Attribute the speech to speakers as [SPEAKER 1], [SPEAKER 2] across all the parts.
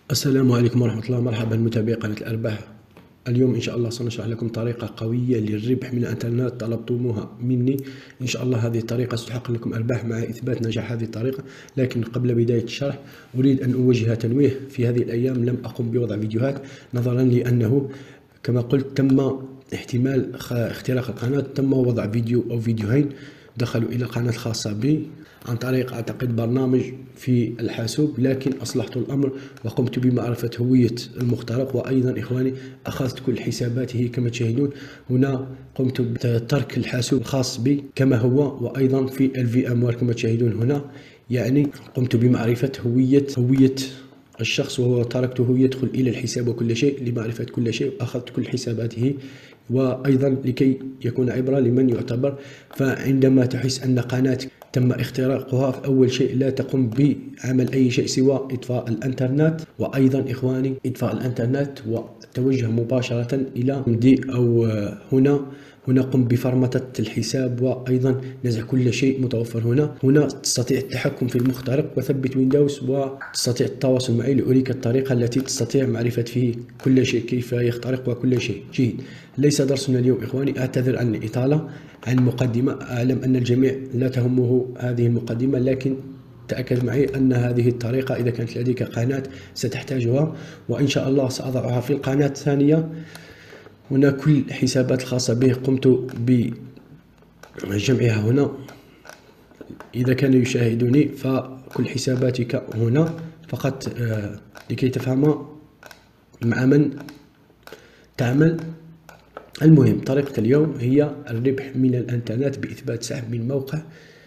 [SPEAKER 1] السلام عليكم ورحمة الله. مرحبا متابعي قناة الأرباح. اليوم إن شاء الله سنشرح لكم طريقة قوية للربح من الإنترنت طلبتموها مني. إن شاء الله هذه الطريقة ستحقق لكم أرباح مع إثبات نجاح هذه الطريقة. لكن قبل بداية الشرح أريد أن أوجه تنويه. في هذه الأيام لم أقم بوضع فيديوهات نظرا لأنه كما قلت تم احتمال اختراق القناة، تم وضع فيديو أو فيديوهين دخلوا إلى القناة الخاصة بي عن طريق أعتقد برنامج في الحاسوب، لكن أصلحت الأمر وقمت بمعرفة هوية المخترق. وأيضا إخواني أخذت كل حساباته كما تشاهدون هنا. قمت بترك الحاسوب الخاص بي كما هو، وأيضا في الVMware كما تشاهدون هنا. يعني قمت بمعرفة هوية الشخص، وهو تركته يدخل إلى الحساب وكل شيء لمعرفة كل شيء، أخذت كل حساباته. وأيضا لكي يكون عبرة لمن يعتبر، فعندما تحس أن قناتك تم اختراقها فأول شيء لا تقم بعمل أي شيء سوى إطفاء الإنترنت. وأيضا إخواني إطفاء الإنترنت وتوجه مباشرة إلى دي أو هنا قم بفرمتة الحساب، وأيضا نزع كل شيء متوفر هنا تستطيع التحكم في المخترق وثبت ويندوز، وتستطيع التواصل معي لأريك الطريقة التي تستطيع معرفة فيه كل شيء، كيف يخترق وكل شيء. جيد، ليس درسنا اليوم إخواني. أعتذر عن الإطالة عن المقدمة، أعلم أن الجميع لا تهمه هذه المقدمة، لكن تأكد معي أن هذه الطريقة إذا كانت لديك قناة ستحتاجها، وإن شاء الله سأضعها في القناة الثانية. هنا كل الحسابات الخاصة به قمت بجمعها هنا. إذا كانوا يشاهدوني فكل حساباتك هنا فقط لكي تفهم مع من تعمل. المهم، طريقة اليوم هي الربح من الإنترنت بإثبات سحب من موقع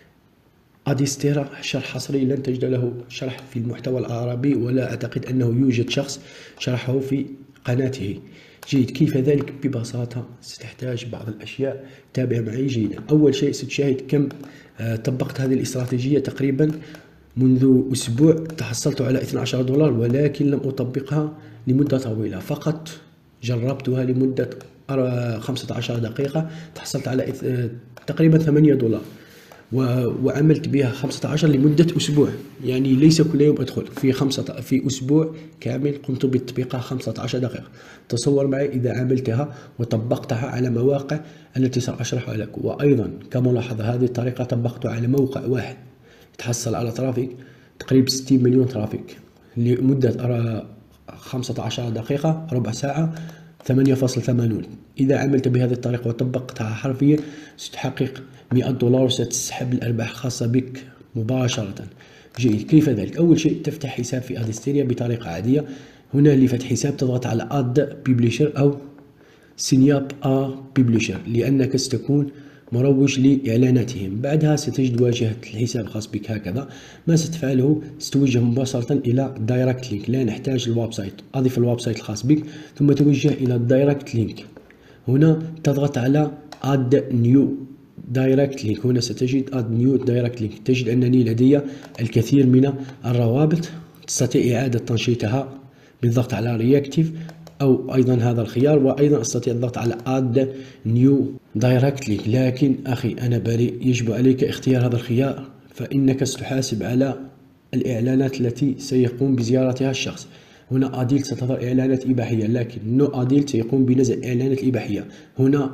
[SPEAKER 1] أديستيرا. شرح حصري لن تجد له شرح في المحتوى العربي، ولا أعتقد أنه يوجد شخص شرحه في قناته. جيد، كيف ذلك؟ ببساطة ستحتاج بعض الأشياء، تابع معي جيدا. أول شيء ستشاهد كم طبقت هذه الاستراتيجية. تقريبا منذ أسبوع تحصلت على 12 دولار، ولكن لم أطبقها لمدة طويلة، فقط جربتها لمدة 15 دقيقة تحصلت على تقريبا 8 دولار، وعملت بها 15 لمدة أسبوع. يعني ليس كل يوم أدخل في أسبوع كامل قمت بتطبيقها 15 دقيقة. تصور معي إذا عملتها وطبقتها على مواقع التي سأشرحها لك. وأيضا كملاحظة هذه الطريقة طبقتها على موقع واحد تحصل على ترافيك تقريبا 60 مليون ترافيك لمدة 15 دقيقة، ربع ساعة، 8.80. إذا عملت بهذه الطريقة وطبقتها حرفيا ستحقق 100 دولار وستسحب الأرباح الخاصة بك مباشرة. جيد، كيف ذلك؟ أول شيء تفتح حساب في أديستيريا بطريقة عادية. هنا لفتح حساب تضغط على اد بيبليشر أو سينياب بيبليشر، لأنك ستكون مروج لإعلاناتهم. بعدها ستجد واجهة الحساب الخاص بك هكذا. ما ستفعله ستوجه مباشرة إلى دايركت لينك، لا نحتاج الويب سايت. أضف الويب سايت الخاص بك ثم توجه إلى الدايركت لينك. هنا تضغط على اد نيو دايركت لينك. هنا ستجد اد نيو دايركت لينك. تجد أنني لدي الكثير من الروابط، تستطيع إعادة تنشيطها بالضغط على رياكتيف أو أيضا هذا الخيار، وأيضا أستطيع الضغط على اد نيو دايركت لينك. لكن أخي أنا بريء، يجب عليك اختيار هذا الخيار، فإنك ستحاسب على الإعلانات التي سيقوم بزيارتها الشخص. هنا أديلت ستظهر إعلانات إباحية، لكن نو أديلت سيقوم بنزع إعلانات إباحية. هنا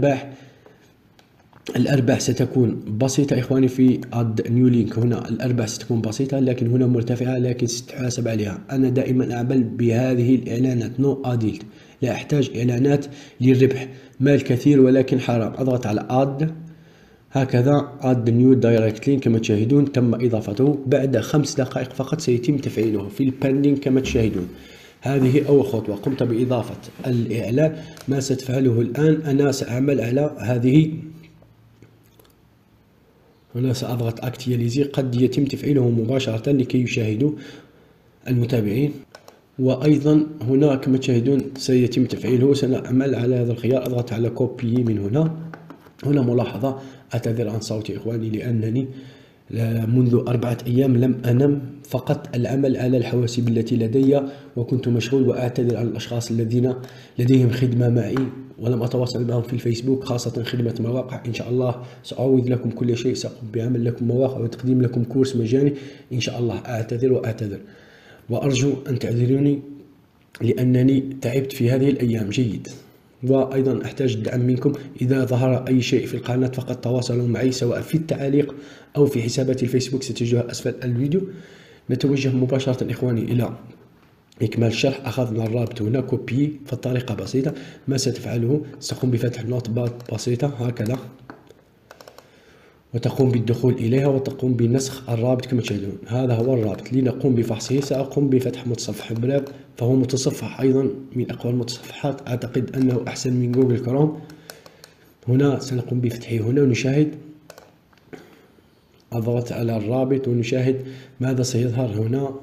[SPEAKER 1] الأرباح ستكون بسيطة إخواني في اد نيو لينك. هنا الأرباح ستكون بسيطة، لكن هنا مرتفعة، لكن ستحاسب عليها. أنا دائما أعمل بهذه الإعلانات نو أديلت، لا أحتاج إعلانات للربح. مال كثير ولكن حرام. أضغط على اد هكذا، اد نيو دايركت لينك كما تشاهدون تم إضافته. بعد 5 دقائق فقط سيتم تفعيله في الباندينج كما تشاهدون. هذه أول خطوة، قمت بإضافة الإعلان. ما ستفعله الآن أنا سأعمل على هذه. هنا سأضغط اكتياليزي، قد يتم تفعيله مباشرة لكي يشاهدوا المتابعين. وأيضا هنا كما تشاهدون سيتم تفعيله. سنعمل على هذا الخيار، أضغط على كوبي من هنا. هنا ملاحظة، أعتذر عن صوتي إخواني لأنني منذ 4 أيام لم أنم، فقط العمل على الحواسيب التي لدي وكنت مشغول. وأعتذر عن الأشخاص الذين لديهم خدمة معي ولم أتواصل معهم في الفيسبوك، خاصة خدمة مواقع. إن شاء الله سأعوض لكم كل شيء، سأقوم بعمل لكم مواقع وتقديم لكم كورس مجاني إن شاء الله. أعتذر وأعتذر. وأرجو أن تعذروني لأنني تعبت في هذه الأيام. جيد. وأيضا أحتاج الدعم منكم. إذا ظهر أي شيء في القناة فقط تواصلوا معي سواء في التعاليق أو في حسابات الفيسبوك ستجدها أسفل الفيديو. نتوجه مباشرة إخواني إلى إكمال الشرح. أخذنا الرابط هنا كوبي. فالطريقة بسيطة. ما ستفعله ستقوم بفتح نوت باد بسيطة هكذا، وتقوم بالدخول إليها وتقوم بنسخ الرابط كما تشاهدون. هذا هو الرابط. لنقوم بفحصه سأقوم بفتح متصفح بريف، فهو متصفح أيضا من أقوى المتصفحات، أعتقد أنه أحسن من جوجل كروم. هنا سنقوم بفتحه هنا ونشاهد. أضغط على الرابط ونشاهد ماذا سيظهر هنا.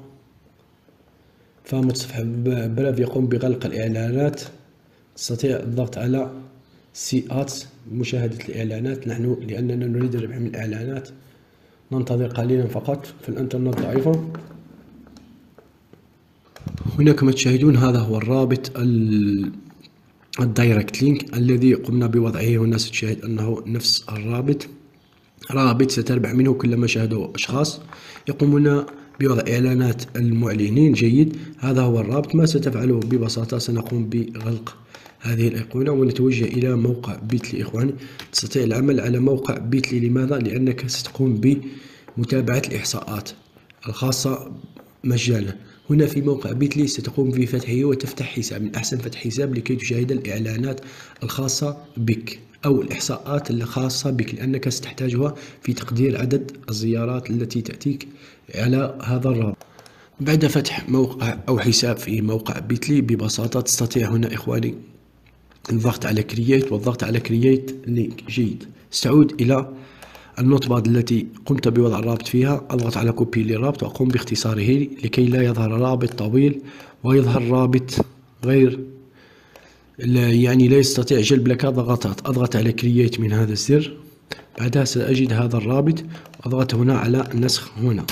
[SPEAKER 1] فمتصفح بريف يقوم بغلق الإعلانات. تستطيع الضغط على سي آتس مشاهدة الإعلانات. نحن لأننا نريد الربح من الإعلانات ننتظر قليلا فقط، في الإنترنت ضعيفة. هنا كما تشاهدون هذا هو الرابط الدايركت لينك الذي قمنا بوضعه. هنا ستشاهد أنه نفس الرابط. رابط ستربح منه كلما شاهده أشخاص يقومون بوضع إعلانات المعلنين. جيد. هذا هو الرابط. ما ستفعله ببساطة سنقوم بغلق هذه الأيقونة ونتوجه إلى موقع بيتلي. إخواني تستطيع العمل على موقع بيتلي. لماذا؟ لأنك ستقوم بمتابعة الإحصاءات الخاصة مجانا. هنا في موقع بيتلي ستقوم بفتحه وتفتح حساب. من أحسن فتح حساب لكي تشاهد الإعلانات الخاصة بك أو الإحصاءات الخاصة بك، لأنك ستحتاجها في تقدير عدد الزيارات التي تأتيك على هذا الرابط. بعد فتح موقع أو حساب في موقع بيتلي ببساطة تستطيع هنا إخواني الضغط على كرييت والضغط على كرييت لينك. جيد. استعود إلى النوت باد التي قمت بوضع الرابط فيها. أضغط على كوبي للرابط وأقوم باختصاره لكي لا يظهر رابط طويل ويظهر رابط غير يعني لا يستطيع جلب لك ضغطات. أضغط على كرييت من هذا الزر. بعدها سأجد هذا الرابط وأضغط هنا على نسخ. هنا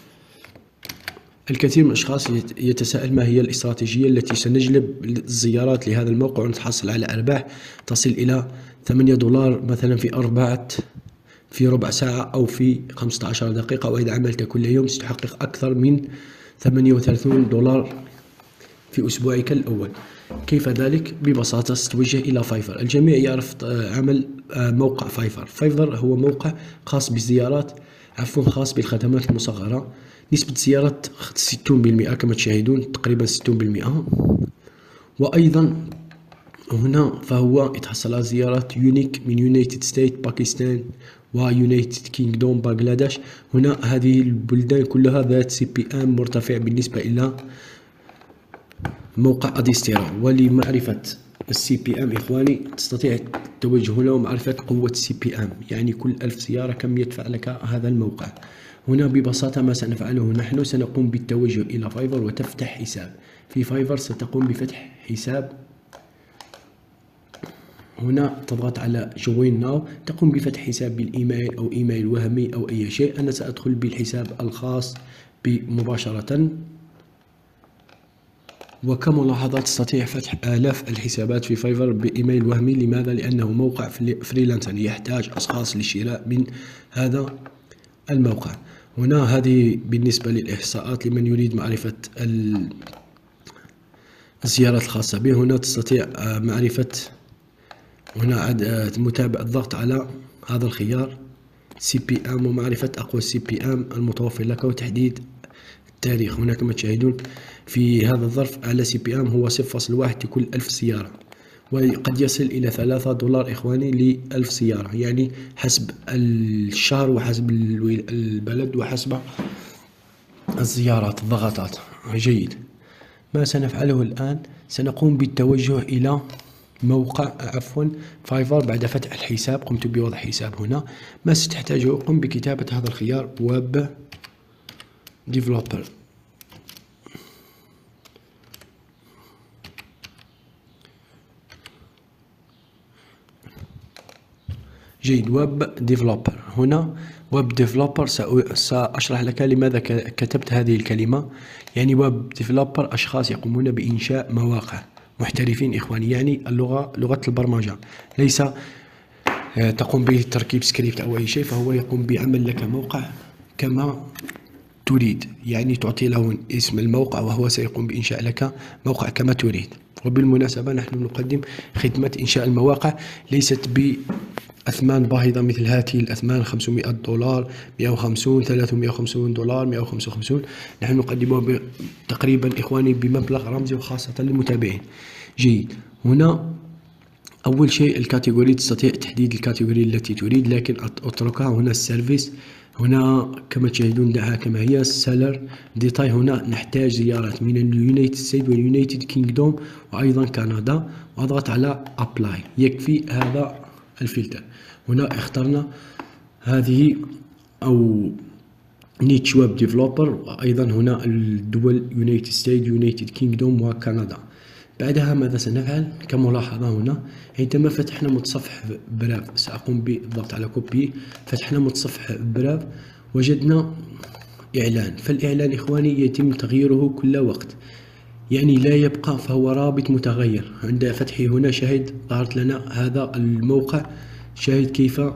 [SPEAKER 1] الكثير من الأشخاص يتساءل ما هي الاستراتيجية التي سنجلب الزيارات لهذا الموقع ونتحصل على أرباح تصل إلى $8 مثلا في ربع ساعة أو في 15 دقيقة، وإذا عملت كل يوم ستحقق أكثر من $38 في أسبوعك الأول. كيف ذلك؟ ببساطة ستتوجه إلى فايفر. الجميع يعرف عمل موقع فايفر. فايفر هو موقع خاص بالزيارات، خاص بالخدمات المصغرة. نسبة زيارة 60% كما تشاهدون، تقريبا 60%. وأيضا هنا فهو يتحصل على زيارات يونيك من يونايتد ستيت، باكستان ويونايتد كينغدوم، بنغلاديش. هنا هذه البلدان كلها ذات CPM مرتفع بالنسبة إلى موقع أديستيرا. ولمعرفة CPM إخواني تستطيع التوجه هنا ومعرفة قوة CPM، يعني كل 1000 زيارة كم يدفع لك هذا الموقع. هنا ببساطة ما سنفعله نحن سنقوم بالتوجه إلى فايفر وتفتح حساب. في فايفر ستقوم بفتح حساب. هنا تضغط على جوين ناو، تقوم بفتح حساب بالإيميل أو إيميل وهمي أو أي شيء. أنا سأدخل بالحساب الخاص مباشرة. وكملاحظة تستطيع فتح آلاف الحسابات في فايفر بإيميل وهمي. لماذا؟ لأنه موقع فريلانسر يحتاج أشخاص للشراء من هذا الموقع. هنا هذه بالنسبة للإحصاءات لمن يريد معرفة الزيارات الخاصة به. هنا تستطيع معرفة هنا متابعة الضغط على هذا الخيار CPM ومعرفة أقوى CPM المتوفر لك وتحديد التاريخ. هنا كما تشاهدون في هذا الظرف أعلى CPM هو 0.1 لكل 1000 سيارة، وقد يصل إلى $3 إخواني ل1000 سيارة، يعني حسب الشهر وحسب البلد وحسب الزيارات الضغطات. جيد. ما سنفعله الآن سنقوم بالتوجه إلى موقع فايفر. بعد فتح الحساب قمت بوضع حساب. هنا ما ستحتاجه قم بكتابة هذا الخيار ويب ديفلوبر. جيد. ويب ديفلوبر. هنا ويب ديفلوبر سأشرح لك لماذا كتبت هذه الكلمة. يعني ويب ديفلوبر أشخاص يقومون بإنشاء مواقع، محترفين إخواني، يعني اللغة لغة البرمجة، ليس تقوم بتركيب سكريبت أو أي شيء، فهو يقوم بعمل لك موقع كما تريد، يعني تعطي له اسم الموقع وهو سيقوم بإنشاء لك موقع كما تريد. وبالمناسبة نحن نقدم خدمة إنشاء المواقع ليست بأثمان باهظة مثل هذه الأثمان، $500، 150، $350، 155. نحن نقدمها تقريبا إخواني بمبلغ رمزي وخاصة للمتابعين. جيد. هنا أول شيء الكاتيجوري، تستطيع تحديد الكاتيجوري التي تريد، لكن أتركها هنا. السيرفيس هنا كما تشاهدون دعها كما هي. سيلر ديتاي، هنا نحتاج زيارات من اليونايتد ستيت واليونايتد كينغدوم وأيضا كندا، وأضغط على أبلاي. يكفي هذا الفلتر. هنا اخترنا هذه أو نيتش ويب ديفلوبر، وأيضا هنا الدول يونايتد ستيت، يونايتد كينغدوم وكندا. بعدها ماذا سنفعل؟ كملاحظة هنا عندما فتحنا متصفح براف سأقوم بالضغط على كوبي. فتحنا متصفح براف وجدنا إعلان، فالإعلان إخواني يتم تغييره كل وقت، يعني لا يبقى، فهو رابط متغير. عند فتحه هنا شاهد ظهرت لنا هذا الموقع، شاهد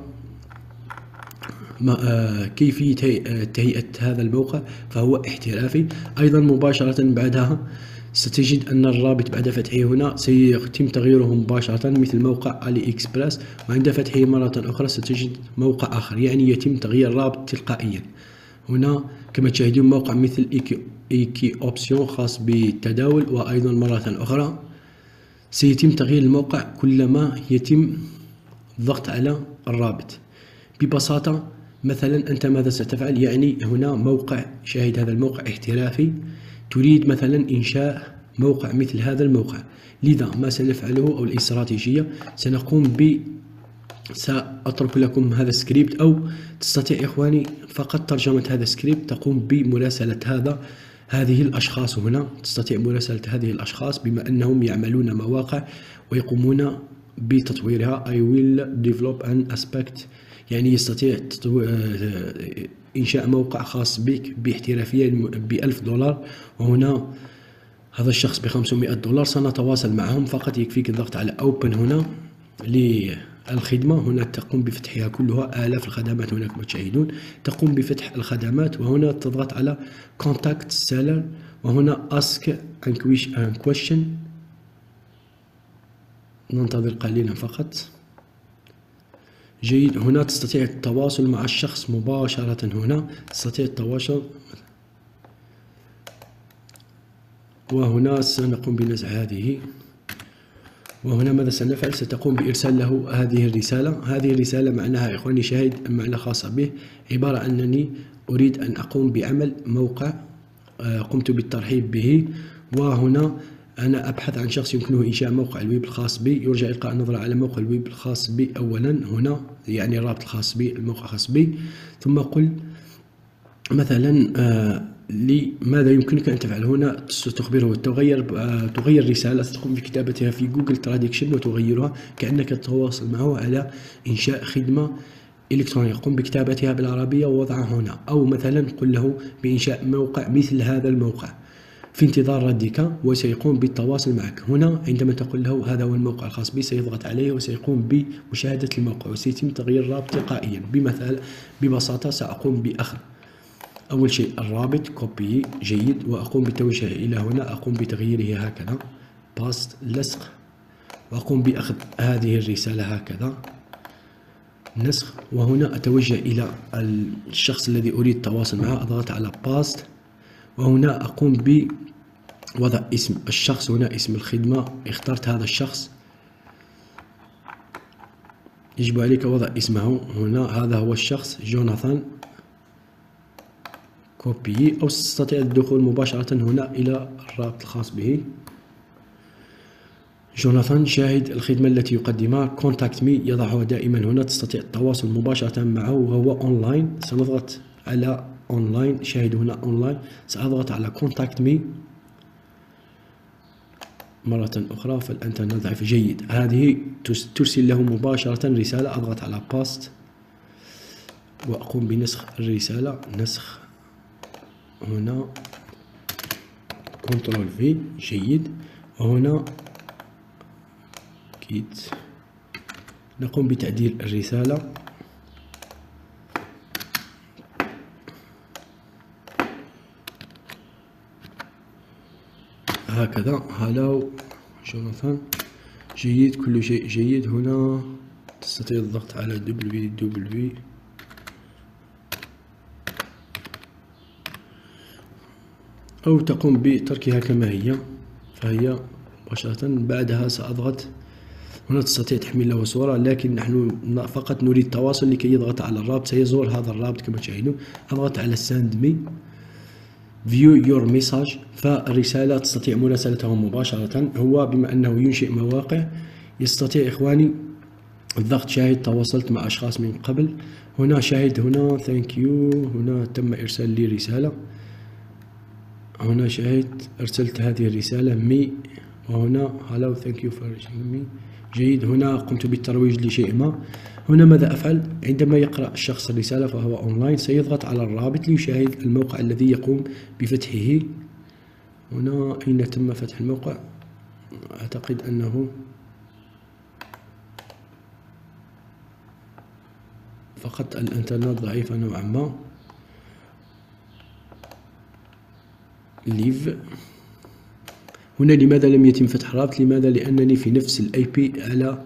[SPEAKER 1] كيفية تهيئة هذا الموقع، فهو احترافي. أيضا مباشرة بعدها ستجد أن الرابط بعد فتحه هنا سيتم تغييره مباشرة مثل موقع علي إكسبرس، وعند فتحه مرة أخرى ستجد موقع آخر، يعني يتم تغيير الرابط تلقائيا. هنا كما تشاهدون موقع مثل إيكي أوبسيون خاص بالتداول، وأيضا مرة أخرى سيتم تغيير الموقع كلما يتم الضغط على الرابط. ببساطة مثلا أنت ماذا ستفعل؟ يعني هنا موقع، شاهد هذا الموقع احترافي، تريد مثلا إنشاء موقع مثل هذا الموقع. لذا ما سنفعله أو الاستراتيجية سنقوم سأترك لكم هذا السكريبت، أو تستطيع إخواني فقط ترجمة هذا السكريبت، تقوم بمراسلة هذه الأشخاص. هنا تستطيع مراسلة هذه الأشخاص بما أنهم يعملون مواقع ويقومون بتطويرها. I will develop an aspect، يعني يستطيع إنشاء موقع خاص بك باحترافية $1000. وهنا هذا الشخص $500. سنتواصل معهم، فقط يكفيك الضغط على Open هنا للخدمة. هنا تقوم بفتحها كلها، آلاف الخدمات هنا كما تشاهدون، تقوم بفتح الخدمات. وهنا تضغط على Contact Seller، وهنا Ask a question. ننتظر قليلا فقط. جيد. هنا تستطيع التواصل مع الشخص مباشرة، هنا تستطيع التواصل. وهنا سنقوم بنزع هذه. وهنا ماذا سنفعل؟ ستقوم بإرسال له هذه الرسالة. هذه الرسالة معناها إخواني شاهد معنى خاصة به، عبارة أنني أريد أن أقوم بعمل موقع قمت بالترحيب به، وهنا أنا أبحث عن شخص يمكنه إنشاء موقع الويب الخاص بي. يرجى إلقاء نظرة على موقع الويب الخاص بي أولا، هنا يعني الرابط الخاص بي، الموقع الخاص بي. ثم قل مثلا ماذا يمكنك أن تفعل. هنا تخبره تغير رسالة، تقوم بكتابتها في جوجل تراديكشن وتغيرها كأنك تتواصل معه على إنشاء خدمة إلكترونية. قم بكتابتها بالعربية ووضعها هنا، أو مثلا قل له بإنشاء موقع مثل هذا الموقع في انتظار ردك، وسيقوم بالتواصل معك. هنا عندما تقول له هذا هو الموقع الخاص بي سيضغط عليه وسيقوم بمشاهدة الموقع، وسيتم تغيير الرابط تلقائيا. ببساطة سأقوم بأخذ أول شيء الرابط كوبي. جيد. وأقوم بالتوجه إلى هنا، أقوم بتغييره هكذا، باست لصق، وأقوم بأخذ هذه الرسالة هكذا نسخ. وهنا أتوجه إلى الشخص الذي أريد التواصل معه، أضغط على باست، وهنا أقوم بوضع اسم الشخص. هنا اسم الخدمة، اخترت هذا الشخص، يجب عليك وضع اسمه هنا. هذا هو الشخص جوناثان، كوبي، أو تستطيع الدخول مباشرة هنا إلى الرابط الخاص به. جوناثان، شاهد الخدمة التي يقدمها كونتاكت مي، يضعها دائما هنا، تستطيع التواصل مباشرة معه وهو أونلاين. سنضغط على أونلاين، شاهد هنا أونلاين، سأضغط على كونتاكت مي مرة أخرى، فالإنترنت ضعيف. جيد. هذه ترسل له مباشرة رسالة، أضغط على باست وأقوم بنسخ الرسالة. نسخ هنا كنترول في. جيد. وهنا كيت، نقوم بتعديل الرسالة. هكذا. هالو جوناثان، جيد، كل شيء جيد. هنا تستطيع الضغط على www أو تقوم بتركها كما هي، فهي مباشرة. بعدها سأضغط هنا، تستطيع تحميل له صورة، لكن نحن فقط نريد التواصل. لكي يضغط على الرابط سيزور هذا الرابط كما تشاهدون. أضغط على send me view your message، فالرسالة تستطيع مراسلته مباشرة. هو بما أنه ينشئ مواقع يستطيع إخواني الضغط. شاهد تواصلت مع أشخاص من قبل. هنا شاهد، هنا thank you، هنا تم إرسال لي رسالة. هنا شاهد أرسلت هذه الرسالة مي، وهنا hello thank you for reaching me. جيد. هنا قمت بالترويج لشيء ما. هنا ماذا أفعل؟ عندما يقرأ الشخص الرسالة فهو أونلاين، سيضغط على الرابط ليشاهد الموقع الذي يقوم بفتحه. هنا أين تم فتح الموقع؟ أعتقد أنه فقط الإنترنت ضعيفة نوعا ما. ليف. هنا لماذا لم يتم فتح الرابط؟ لماذا؟ لأنني في نفس الاي بي على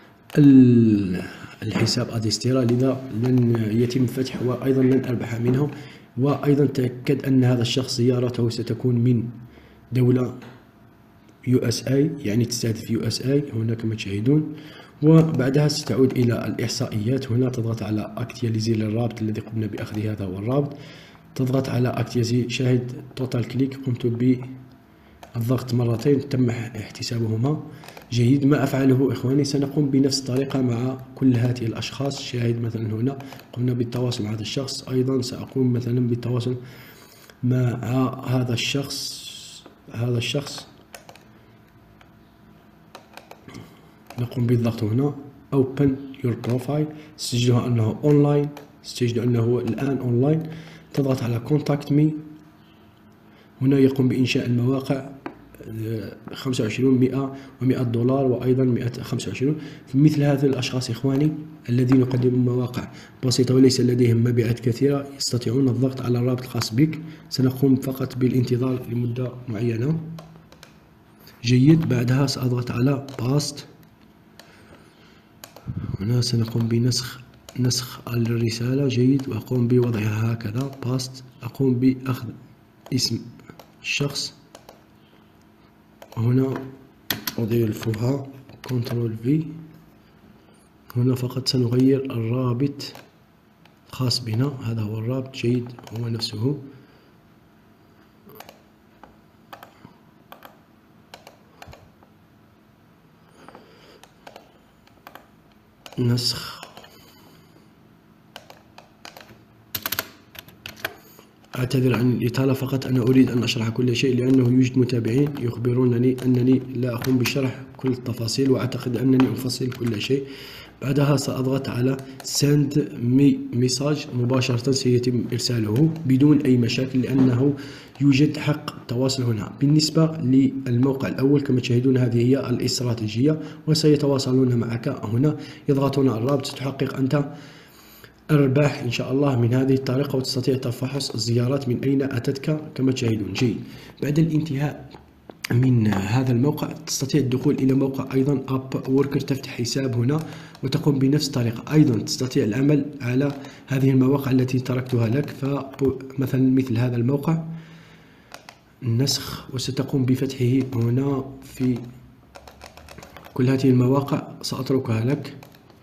[SPEAKER 1] الحساب أديستيرا، لذا لن يتم فتح وأيضا لن أربح منه. وأيضا تأكد أن هذا الشخص زيارته ستكون من دولة USA، يعني تستهدف USA هنا كما تشاهدون. وبعدها ستعود إلى الإحصائيات. هنا تضغط على اكتياليزي للرابط الذي قمنا بأخذه، هذا هو الرابط. تضغط على اكتياليزي. شاهد توتال كليك، قمت بالضغط مرتين تم احتسابهما. جيد. ما أفعله إخواني؟ سنقوم بنفس الطريقة مع كل هذه الأشخاص. شاهد مثلا هنا قمنا بالتواصل مع هذا الشخص، أيضا سأقوم مثلا بالتواصل مع هذا الشخص. نقوم بالضغط هنا open your profile، ستجدها أنه أونلاين، ستجد أنه الآن أونلاين. تضغط على contact me. هنا يقوم بإنشاء المواقع 25 100 و100 دولار، وأيضا 125. مثل هذه الأشخاص إخواني الذين يقدمون مواقع بسيطة وليس لديهم مبيعات كثيرة يستطيعون الضغط على الرابط الخاص بك. سنقوم فقط بالانتظار لمدة معينة. جيد. بعدها سأضغط على باست. هنا سنقوم بنسخ الرسالة. جيد. وأقوم بوضعها هكذا باست. أقوم بأخذ اسم الشخص، هنا أضيفها كنترول في. هنا فقط سنغير الرابط الخاص بنا، هذا هو الرابط. جيد. هو نفسه. نسخ. أعتذر عن الإطالة، فقط أنا أريد أن أشرح كل شيء لأنه يوجد متابعين يخبرونني أنني لا أقوم بشرح كل التفاصيل، وأعتقد أنني أفصل كل شيء. بعدها سأضغط على send me message، مباشرة سيتم إرساله بدون أي مشاكل لأنه يوجد حق التواصل هنا. بالنسبة للموقع الأول كما تشاهدون هذه هي الاستراتيجية، وسيتواصلون معك هنا، يضغطون على الرابط. ستحقق أنت أرباح إن شاء الله من هذه الطريقة، وتستطيع تفحص الزيارات من أين أتتك كما تشاهدون. جيد. بعد الانتهاء من هذا الموقع تستطيع الدخول إلى موقع أيضا أب ووركر، تفتح حساب هنا وتقوم بنفس الطريقة. أيضا تستطيع العمل على هذه المواقع التي تركتها لك، فمثلا مثل هذا الموقع النسخ، وستقوم بفتحه هنا. في كل هذه المواقع سأتركها لك.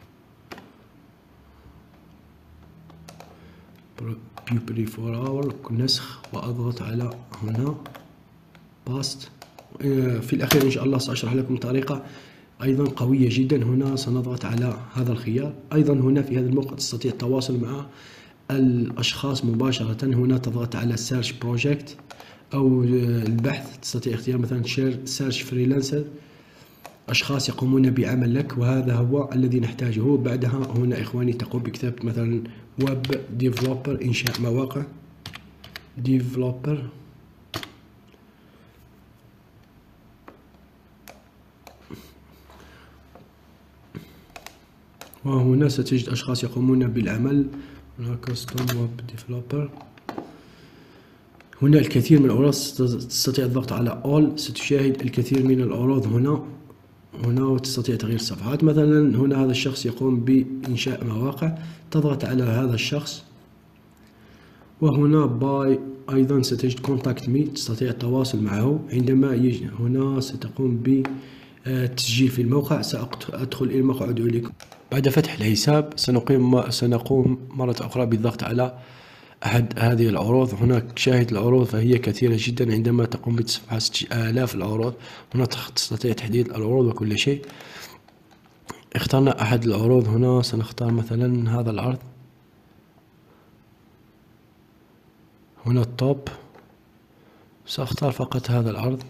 [SPEAKER 1] بيبري فور اور نسخ، وأضغط على هنا باست. في الأخير إن شاء الله سأشرح لكم طريقة أيضا قوية جدا. هنا سنضغط على هذا الخيار. أيضا هنا في هذا الموقع تستطيع التواصل مع الأشخاص مباشرة. هنا تضغط على سيرش بروجكت أو البحث، تستطيع اختيار مثلا سيرش فريلانسر، أشخاص يقومون بعمل لك، وهذا هو الذي نحتاجه. بعدها هنا إخواني تقوم بكتابة مثلا ويب ديفلوبر، إنشاء مواقع ديفلوبر. وهنا ستجد أشخاص يقومون بالعمل. هنا كاستوم ويب ديفلوبر. هنا الكثير من العروض، تستطيع الضغط على All، ستشاهد الكثير من العروض هنا وتستطيع تغيير الصفحات. مثلا هنا هذا الشخص يقوم بإنشاء مواقع، تضغط على هذا الشخص، وهنا باي أيضا ستجد Contact Me، تستطيع التواصل معه عندما يجي. هنا ستقوم بالتسجيل في الموقع. سأدخل إلى الموقع وأدعو لكم. بعد فتح الحساب سنقوم مرة أخرى بالضغط على أحد هذه العروض. هناك شاهد العروض فهي كثيرة جدا. عندما تقوم بتصفح 6000 العروض، هنا تستطيع تحديد العروض وكل شيء. اخترنا أحد العروض. هنا سنختار مثلا هذا العرض، هنا التوب، سأختار فقط هذا العرض.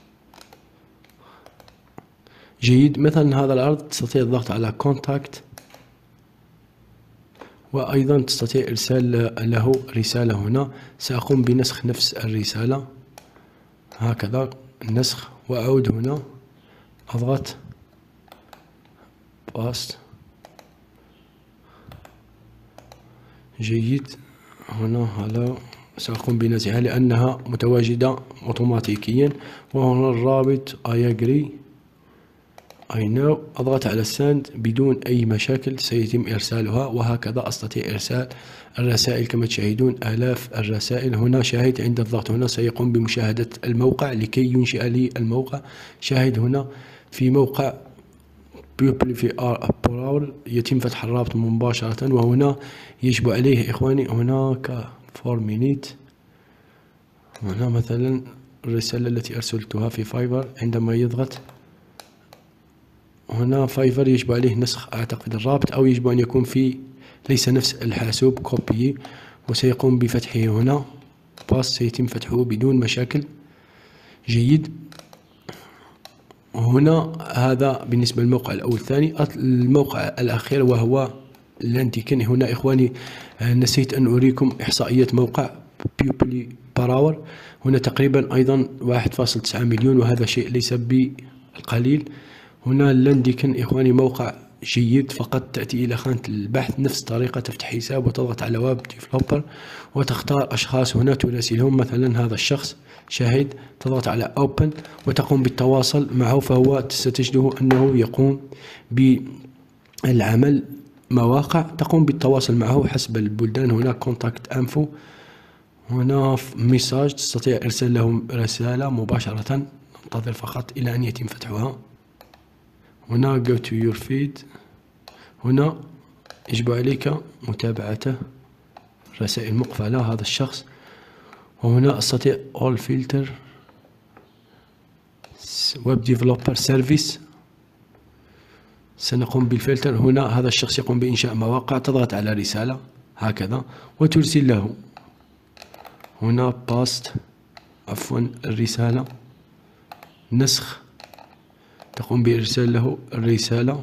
[SPEAKER 1] جيد. مثلا هذا العرض تستطيع الضغط على Contact، وأيضا تستطيع إرسال له رسالة. هنا سأقوم بنسخ نفس الرسالة هكذا، النسخ، وأعود هنا أضغط باست. جيد. هنا سأقوم بنزعها لأنها متواجدة أوتوماتيكيا. وهنا الرابط I agree I know، أضغط على send بدون أي مشاكل، سيتم إرسالها. وهكذا أستطيع إرسال الرسائل كما تشاهدون آلاف الرسائل. هنا شاهد عند الضغط هنا سيقوم بمشاهدة الموقع لكي ينشئ لي الموقع. شاهد هنا في موقع في براول يتم فتح الرابط مباشرة. وهنا يجب عليه إخواني هناك 4 minutes. هنا مثلا الرسالة التي أرسلتها في فايفر، عندما يضغط هنا فايفر يجب عليه نسخ أعتقد الرابط، أو يجب أن يكون في ليس نفس الحاسوب كوبي، وسيقوم بفتحه هنا باس، سيتم فتحه بدون مشاكل. جيد. هنا هذا بالنسبة للموقع الأول. الثاني الموقع الأخير وهو لانديكن. هنا إخواني نسيت أن أريكم إحصائيات موقع بيوبلي براور. هنا تقريبا أيضا 1.9 مليون، وهذا شيء ليس بالقليل. هنا لانديكن إخواني موقع جيد، فقط تأتي إلى خانة البحث نفس طريقة تفتح حساب وتضغط على ويب ديفلوبر وتختار أشخاص هنا تراسلهم. مثلا هذا الشخص شاهد، تضغط على Open وتقوم بالتواصل معه، فهو ستجده أنه يقوم بالعمل مواقع، تقوم بالتواصل معه حسب البلدان. هنا كونتاكت انفو، هنا ميساج، تستطيع إرسال لهم رسالة مباشرة، ننتظر فقط إلى أن يتم فتحها. هنا go to your feed، هنا يجب عليك متابعته، رسائل مقفلة هذا الشخص. وهنا أستطيع all filter web developer service، سنقوم بالفلتر. هنا هذا الشخص يقوم بإنشاء مواقع، تضغط على رسالة هكذا وترسل له. هنا باست، عفوا الرسالة، نسخ، تقوم بإرسال له الرسالة.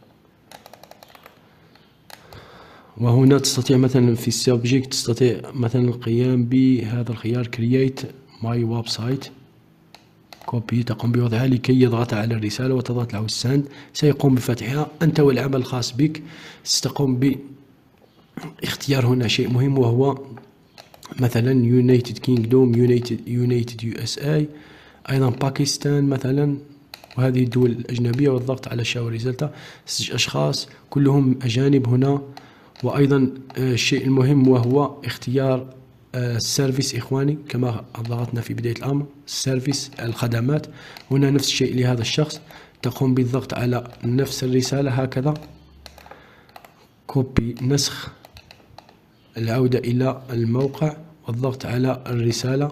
[SPEAKER 1] وهنا تستطيع مثلا في السبجكت تستطيع مثلا القيام بهذا الخيار create my website كوبي، تقوم بوضعها لكي يضغط على الرسالة وتضغط له السند، سيقوم بفتحها. أنت والعمل الخاص بك ستقوم باختيار هنا شيء مهم، وهو مثلا United Kingdom، United USA، أيضا باكستان مثلا، وهذه الدول الأجنبية، والضغط على شاو ريزلتا. أشخاص كلهم أجانب هنا. وأيضا الشيء المهم وهو اختيار السيرفيس إخواني، كما ضغطنا في بداية الأمر، السيرفيس الخدمات. هنا نفس الشيء لهذا الشخص، تقوم بالضغط على نفس الرسالة هكذا، كوبي، نسخ، العودة إلى الموقع والضغط على الرسالة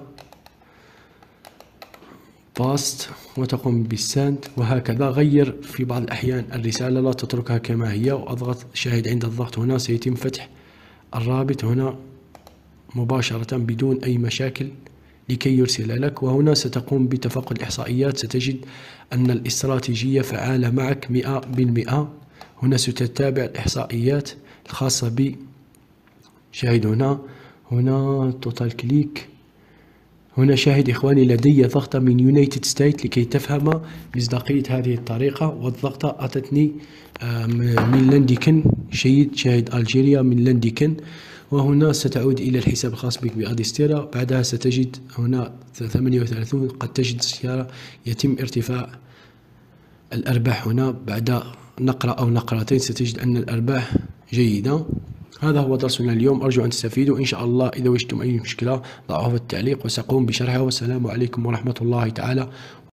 [SPEAKER 1] باست وتقوم بالسند. وهكذا غير في بعض الأحيان الرسالة، لا تتركها كما هي، وأضغط شاهد عند الضغط هنا سيتم فتح الرابط هنا مباشرة بدون أي مشاكل لكي يرسل لك. وهنا ستقوم بتفقد الإحصائيات، ستجد أن الاستراتيجية فعالة معك 100%. هنا ستتابع الإحصائيات الخاصة ب شاهد هنا توتال كليك. هنا شاهد إخواني لدي ضغطة من يونايتد ستيت لكي تفهم مصداقية هذه الطريقة، والضغطة أتتني من لانديكن. شاهد ألجيريا من لانديكن. وهنا ستعود إلى الحساب الخاص بك بأديستيرا. بعدها ستجد هنا 38 قد تجد السيارة يتم ارتفاع الأرباح. هنا بعد نقرة أو نقرتين ستجد أن الأرباح جيدة. هذا هو درسنا اليوم، أرجو أن تستفيدوا إن شاء الله. إذا وجدتم أي مشكلة ضعوها في التعليق وسأقوم بشرحها. والسلام عليكم ورحمة الله تعالى